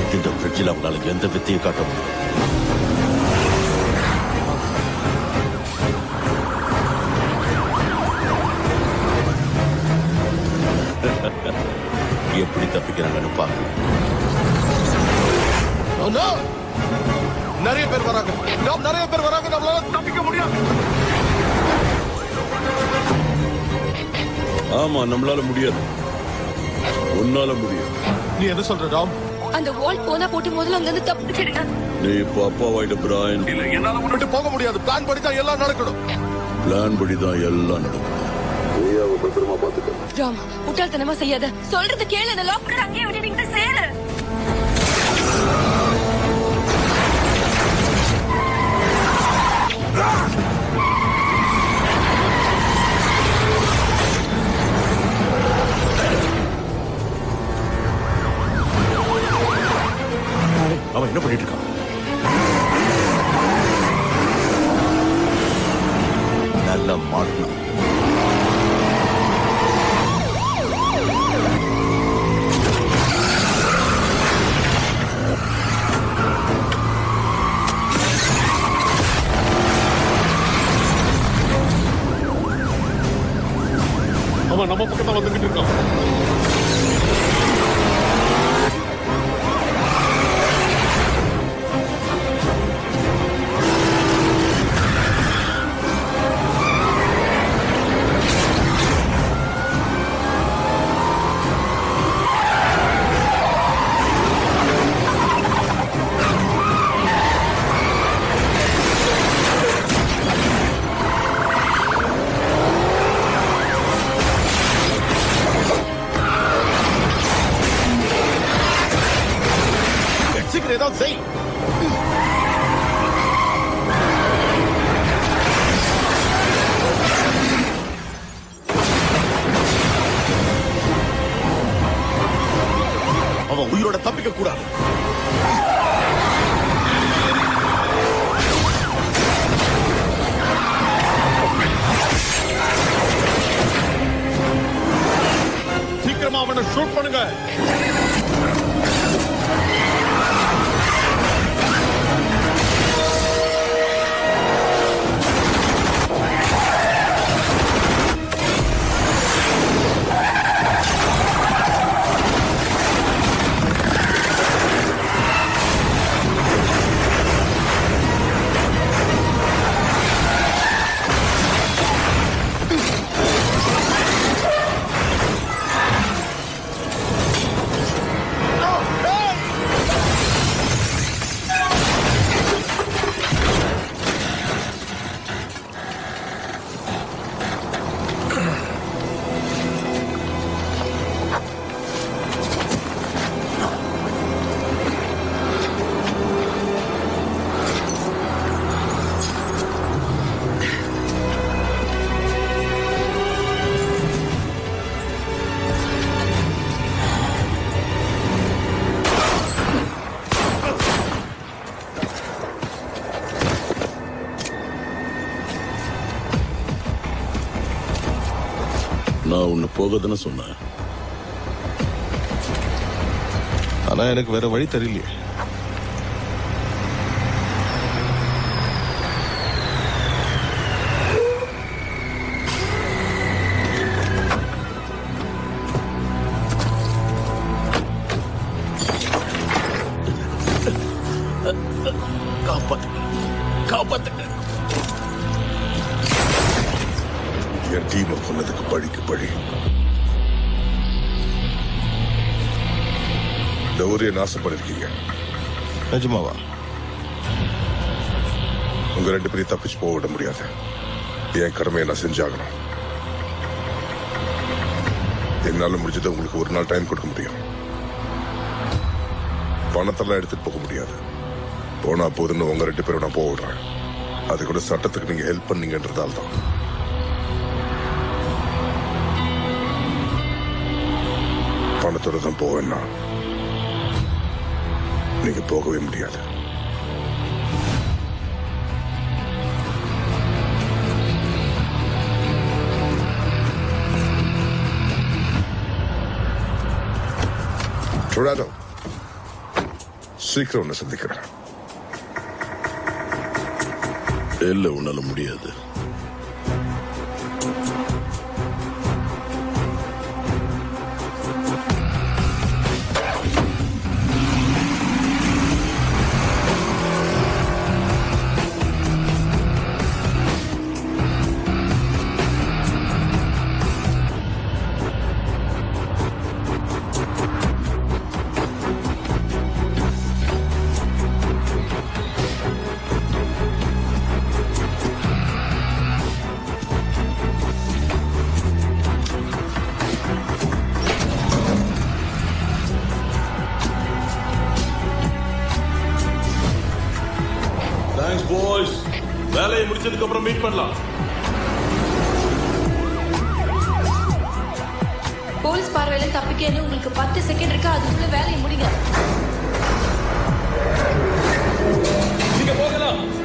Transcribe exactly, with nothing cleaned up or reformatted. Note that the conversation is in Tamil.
இந்த பிரிட்ஜில் அவங்களால எந்த வித்தையை காட்ட முடியும்? எப்படி தப்பிக்கிறாங்கன்னு பாருங்க. நிறைய பேர் வராங்க, நிறைய பேர் வராங்க, நம்மளால தப்பிக்க முடியாது. ஆமா, நம்மளால முடியாது. உன்னால முடியும். நீ என்ன சொல்ற ராம்? அந்த வால் போனா போட்டு முதல்ல அங்க இருந்து தப்பிச்சிடுங்க. நீ இப்ப அப்பாவாயிட்ட பிராயன். இல்ல, என்னால முன்னிட்டு போக முடியாது. பிளான் படி தான் எல்லாம் நடக்கணும். பிளான் படி தான் எல்லாம் நடக்கும். பத்திரமா பாத்துக்க. ராம், முட்டாள்தனமா செய்யாத. சொல்றது கேளு. அந்த லாக்கர் அங்கேயே விட்டுட்டு சேரு. அவன் என்ன பண்ணிட்டு இருக்கான்? நல்ல மாட்டினான். அவன் நம்ம பக்கத்தான் வந்துகிட்டு இருக்கான். ஏதாவது செய். அவன் உயிரோட தப்பிக்க கூடாது. சீக்கிரமா அவனை ஷூட் பண்ணுங்க. நான் உன்னை போகதானே சொன்னேன். ஆனா எனக்கு வேற வழி தெரியலையே. காப்பாத்துங்க, காப்பாத்துங்க. என் டீமை கொன்னதுக்கு பழிக்கு பழி. இந்த ஊரைய நாசம் பண்ணிருக்கீங்க. நிஜமாவா? உங்க ரெண்டு பேரையும் தப்பிச்சு போக விட முடியாது. என் கடமையை நான் செஞ்சாகணும். என்னால முடிஞ்சதை உங்களுக்கு ஒரு நாள் டைம் கொடுக்க முடியும். பணத்தெல்லாம் எடுத்துட்டு போக முடியாது. போனா போதுன்னு உங்க ரெண்டு பேரும் நான் போக விடுறேன். அது கூட சட்டத்துக்கு நீங்க ஹெல்ப் பண்ணீங்கன்றதால தான். பணத்தோட தான் போவேன்னா நீங்க போகவே முடியாது. Tornado. சீக்கிரம் உன்னை சந்திக்கிறேன். இல்ல, உன்னால முடியாது. வேலையை முடிச்சதுக்கு அப்புறம் மீட் பண்ணலாம். போலீஸ் பார்வையில தப்பிக்க உங்களுக்கு பத்து செகண்ட் இருக்கு. அதுக்குள்ள வேலையை முடிங்க. நீங்க போகலாம்.